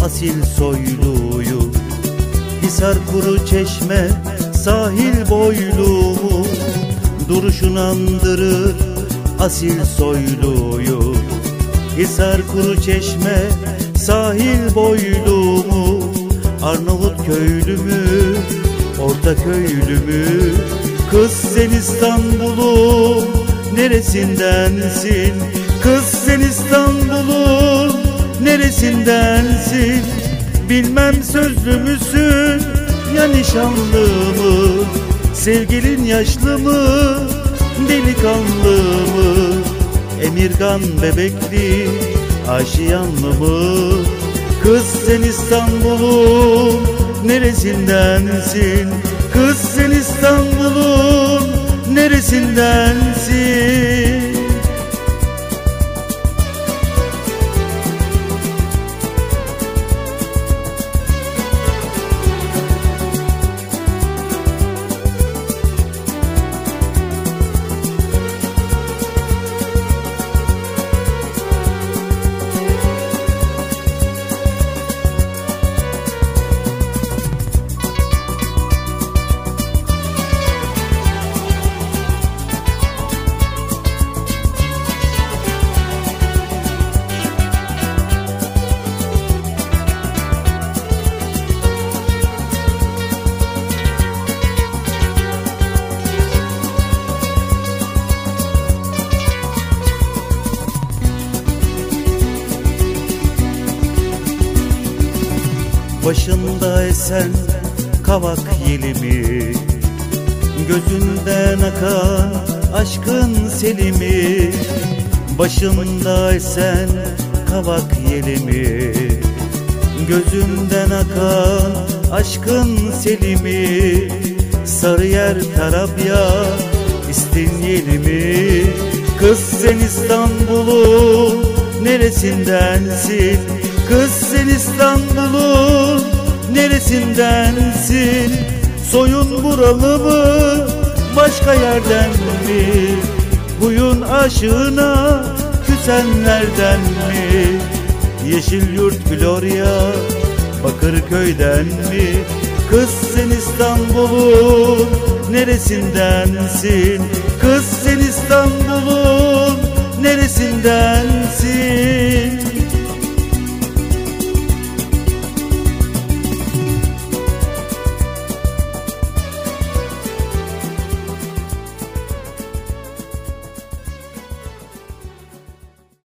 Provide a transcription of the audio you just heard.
asil soyluyu. Hisar kuru çeşme sahil boylumu, duruşun andırır asil soyluyu. Hisar kuru çeşme sahil boylumu, Arnavut köylü mü, orta köylü mü? Kız sen İstanbul'un neresindensin? Kız sen İstanbul'un neresindensin? Bilmem sözlü müsün ya nişanlı mı? Sevgilin yaşlı mı, delikanlı mı? Emirgan bebekli, aşiyanlı mı? Kız sen İstanbul'un neresindensin? Kız sen İstanbul'un neresindensin? Başında esen kavak yeli mi? Gözünden akan aşkın seli mi? Başında esen kavak yeli mi? Gözünden akan aşkın seli mi? Sarıyer Tarabya İstinyeli mi? Kız sen İstanbul'un neresindensin? Kız sen İstanbul'un neresindensin? Soyun buralı mı, başka yerden mi? Huyun aşığına küsenlerden mi? Yeşilyurt Florya Bakırköy'den mi? Kız sen İstanbul'un neresindensin? Kız sen İstanbul'un neresindensin?